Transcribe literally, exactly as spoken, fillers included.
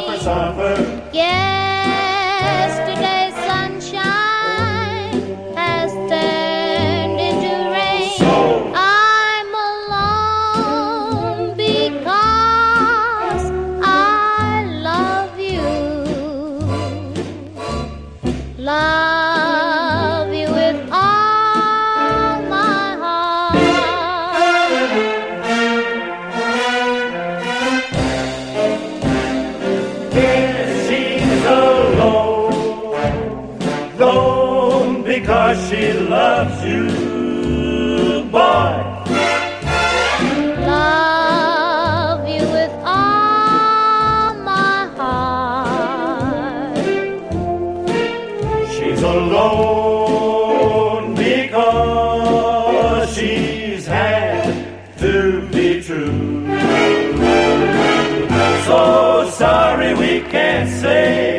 Suffer, suffer. Yesterday's sunshine has turned into rain. So I'm alone because I love you. Love you with all my heart. yes, she's alone, alone because she loves you, boy. Love you with all my heart. She's alone because she's had to be true. So sorry we can't say